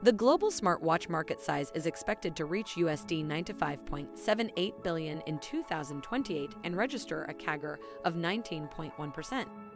The global smartwatch market size is expected to reach USD 95.78 billion in 2028 and register a CAGR of 19.1%.